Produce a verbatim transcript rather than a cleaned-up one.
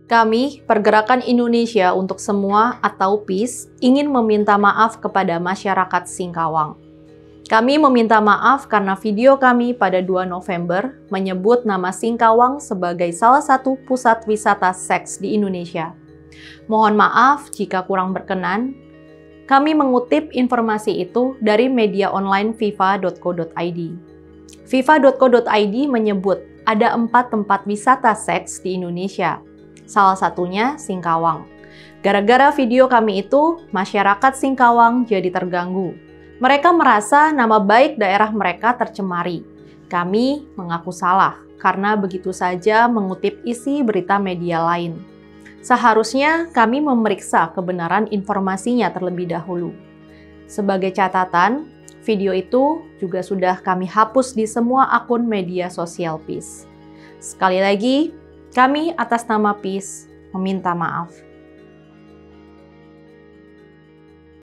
Kami, Pergerakan Indonesia untuk Semua atau P I S, ingin meminta maaf kepada masyarakat Singkawang. Kami meminta maaf karena video kami pada dua November menyebut nama Singkawang sebagai salah satu pusat wisata seks di Indonesia. Mohon maaf jika kurang berkenan. Kami mengutip informasi itu dari media online fifa dot co dot i d. fifa dot co dot i d menyebut ada empat tempat wisata seks di Indonesia. Salah satunya Singkawang. Gara-gara video kami itu, masyarakat Singkawang jadi terganggu. Mereka merasa nama baik daerah mereka tercemari. Kami mengaku salah karena begitu saja mengutip isi berita media lain. Seharusnya kami memeriksa kebenaran informasinya terlebih dahulu. Sebagai catatan, video itu juga sudah kami hapus di semua akun media sosial P I S. Sekali lagi, kami atas nama P I S meminta maaf.